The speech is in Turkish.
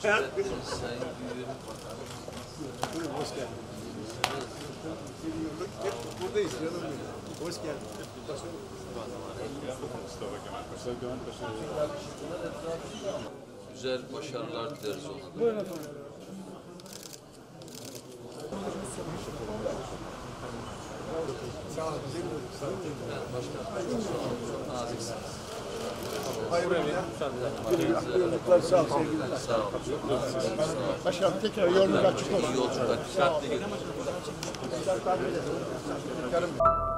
Sayın Büyüğüm. Hoş geldin. Buradayız canım benim. Hoş geldin. Güzel başarılar dileriz ona. Buyurun efendim. Sağ olun. Başkanım, çok naziksiniz. Hayırlı günler. Sağ olun. Sevgiler. Sağ olun. Başkanım tekrar yolunuz açık olsun. İyi yolculuklar. Dikkatli gidin. Yarım.